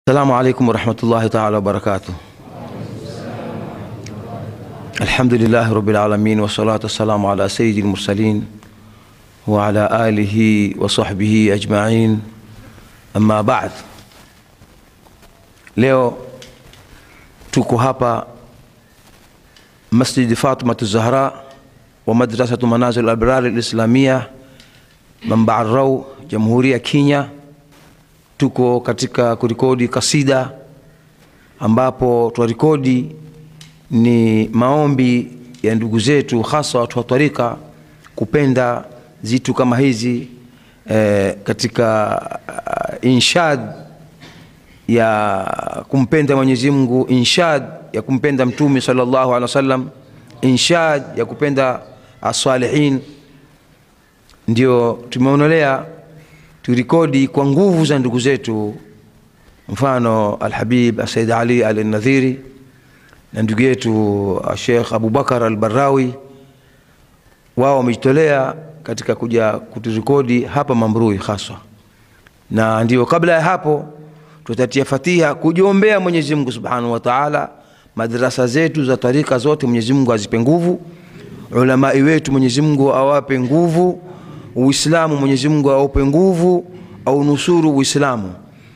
السلام عليكم ورحمة الله تعالى وبركاته. الحمد لله رب العالمين والصلاة والسلام على سيد المرسلين وعلى آله وصحبه أجمعين. أما بعد, leo tuko hapa Masjid Fatima Zahra wa Madrasatu Manazil al-Abrar al-Islamiyya Manba' al-Raw, Jamhuri ya Kenya. Tuko katika kurekodi kasida ambapo turekodi ni maombi ya ndugu zetu, hasa watu wa tarika, kupenda zitu kama hizi katika inshad ya kumpenda Mwenyezi Mungu, inshad ya kumpenda Mtume sallallahu alaihi wasallam, inshad ya kupenda as-salihin. Ndio tumeonelea turekodi kwa nguvu za ndugu zetu, mfano Al-Habib Said Ali Al-Nadhiri na ndugu yetu Sheikh Abu Bakar Al-Barawi. Wao wamejitolea katika kuja kuturekodi hapa Mambrui hasa, na ndio kabla ya hapo tutatia Fatiha kujiombea Mwenyezi Mungu Subhanahu wa Ta'ala, madrasa zetu za tarika zote Mwenyezi Mungu azipe nguvu, ulama wetu Mwenyezi Mungu awape nguvu, Uislamu Mwenyezi Mungu awape nguvu, au nusuru Uislamu.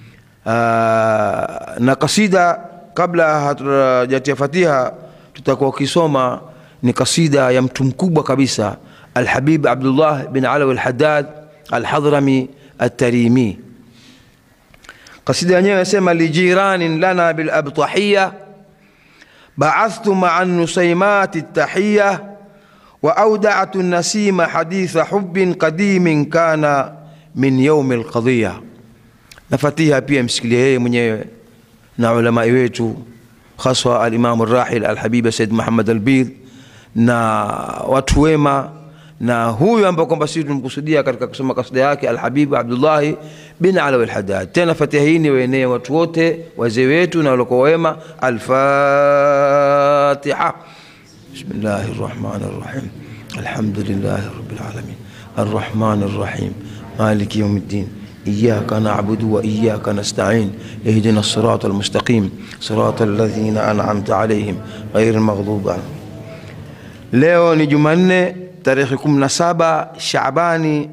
Na kasida kabla hatujatia Fatiha tutakuwa kisoma ni kasida ya mtu mkubwa kabisa, Al-Habib Abdullah bin Alawi Al-Haddad Al-Hadrami At-Tarimi. Kasida yenyewe inasema: lijiranin lana bil abtahiyya ba'athtu ma'an nusaymat at-tahiyya wa awda'tu an-nasima haditha hubbin qadimin kana min yawm al-qadiyya. Na Fatiha pia msikilie yeye mwenyewe na ulama wetu, hasa al-Imam al-Rahil Al-Habib Said Muhammad Al-Bid na watu wema, na huyu ambaye kwamba sisi tunamkusudia katika kusoma kasida yake Al-Habib Abdullah bin Alawi Al-Haddad. Tena Fatiha hii ni wenee watu wote, wazee wetu na walio wema. Al-Fatiha. Bismillahir Rahmanir Rahim. Alhamdulillahi Rabbil Alamin. Ar-Rahmanir Rahim. Maliki Yawmiddin. إياك نعبد وإياك نستعين اهدنا الصراط المستقيم صراط الذين أنعمت عليهم غير المغضوب عنهم. Leo ni Jumanne tarehe 17 Shaabani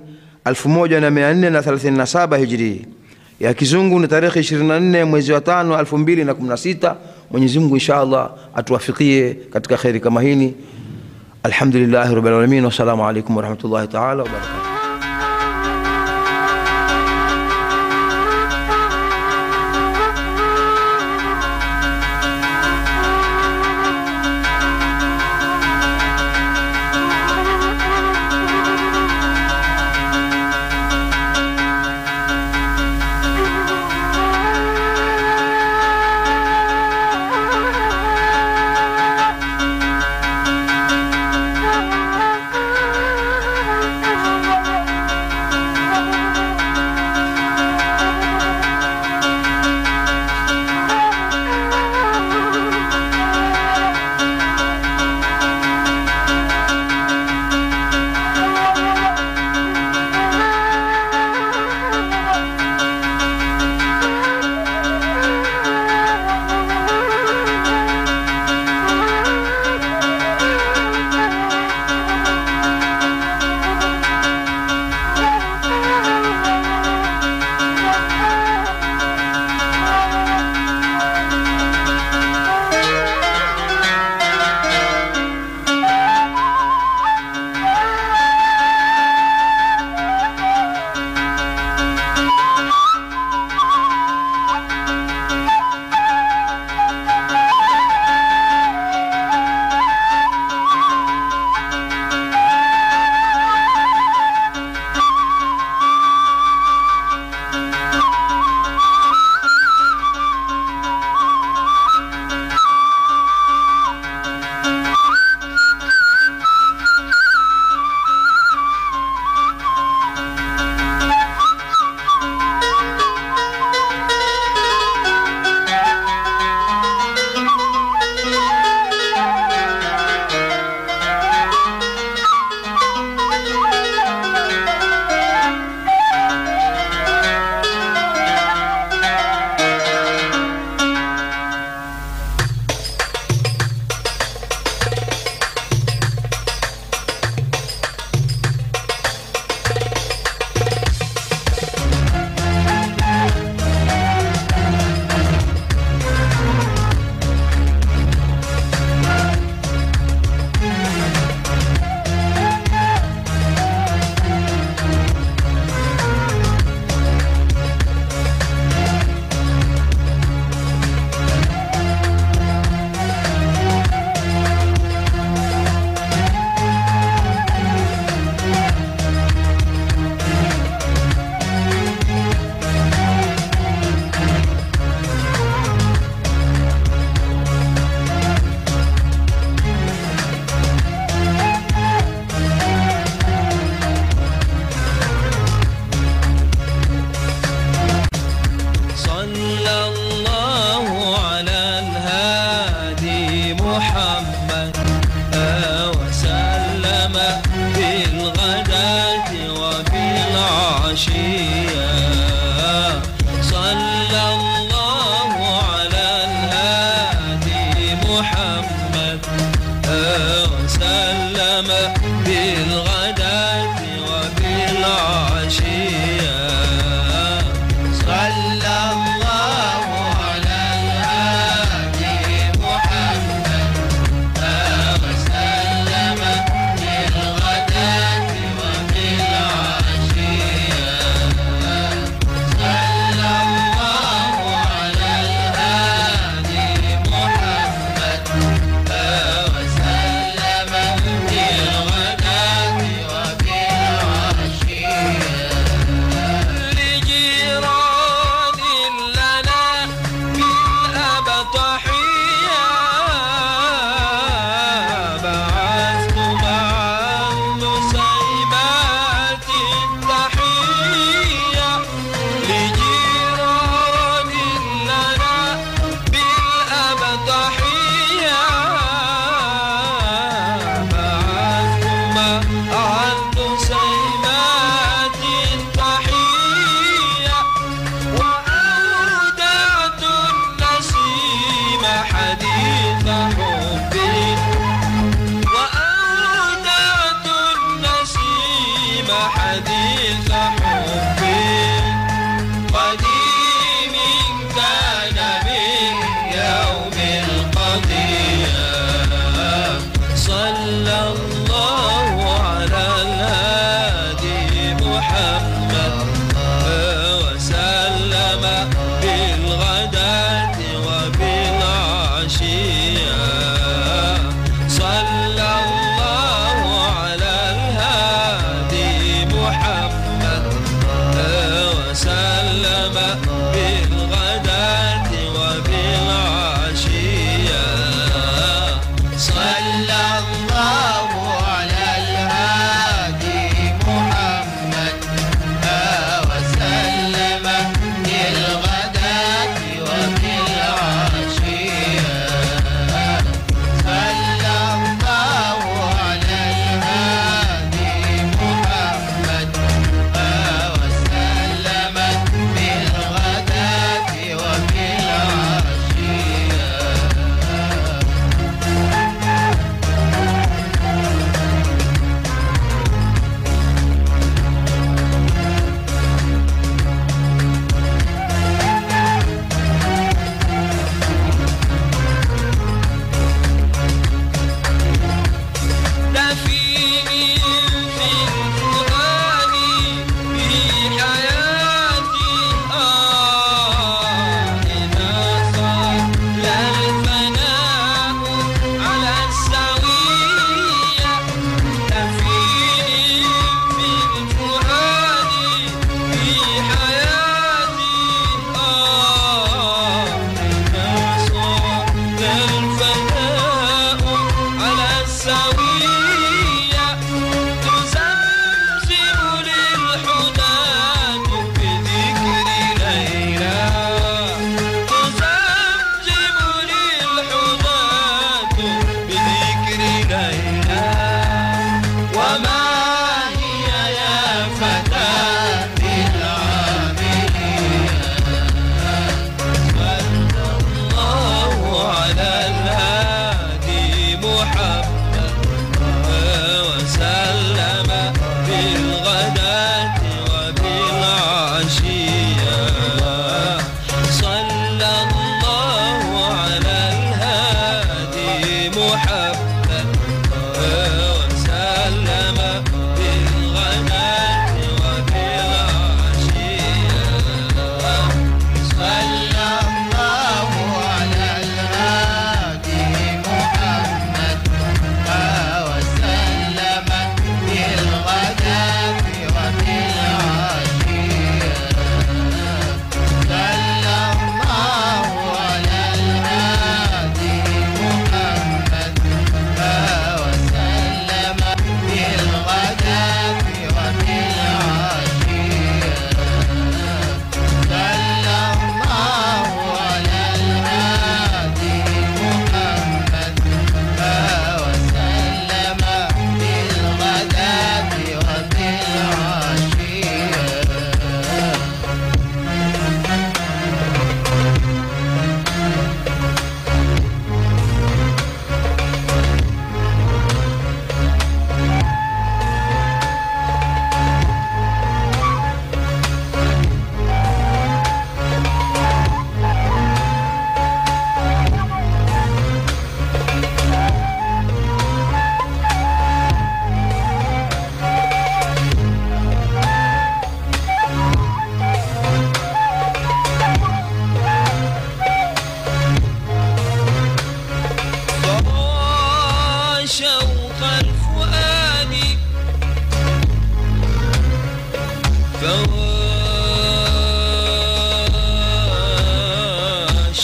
1437 Hijri, ya kizungu ni tarehe 24 mwezi wa 5 2016. Mwenyezi Mungu inshallah atuwafikie katika khairi kama hili. Alhamdulillah rabbil alamin, wa salamu alaykum wa rahmatullahi ta'ala wa barakatuh. محمد وسلم بالغداة وبالعشية. صلى الله على الهادي محمد وسلم بالغداة وبالعشية. صلى الله على الهادي محمد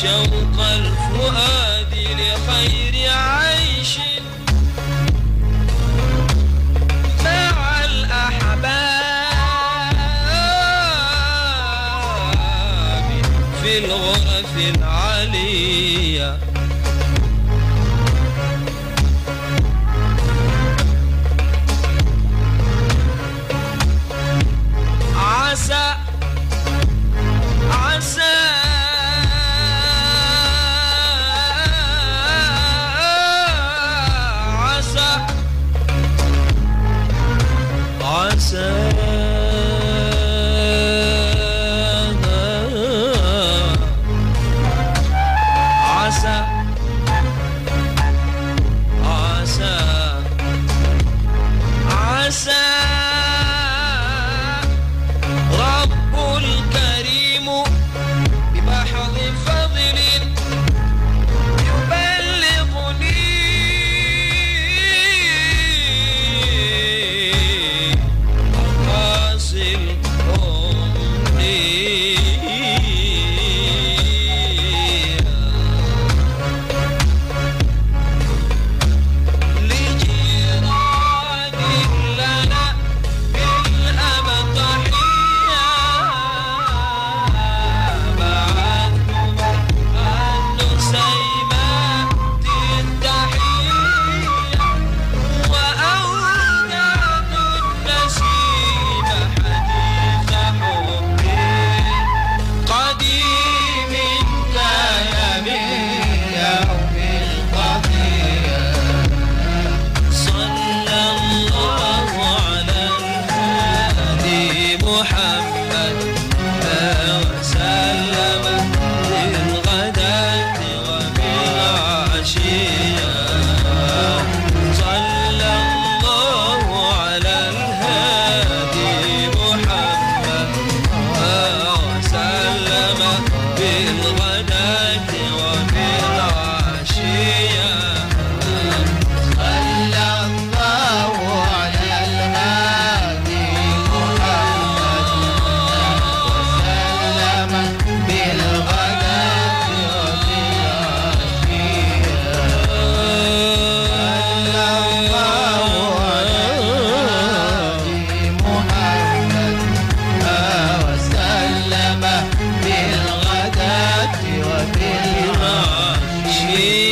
شوق الفؤاد لخير عيش مع الأحباب في الغرف العالية. عسى عسى عسى عسى عسى عسى رب الكريم بمحض فضل يبلغني مقاصد لجيران لنا بالأبطحية بعثت عن نسيمات التحية وأودعت النسيم حديث حب قديم كان من يوم القضية. صلى الله على الهادي محمد وسلم بالغداة وبالعشية. صلى الله على الهادي محمد وسلم بالغداة وبالعشية. صلى الله على الهادي محمد وسلم بالغداة وبالعشية. صلى الله على الهادي محمد وسلم بالغداة وبالعشية.